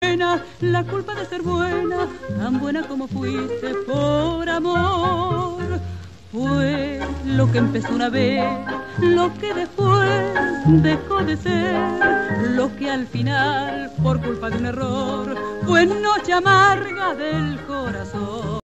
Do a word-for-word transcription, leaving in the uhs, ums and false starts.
buena, la culpa de ser buena, tan buena como fuiste por amor. Fue lo que empezó una vez, lo que después dejó de ser, lo que al final, por culpa de un error, fue noche amarga del corazón.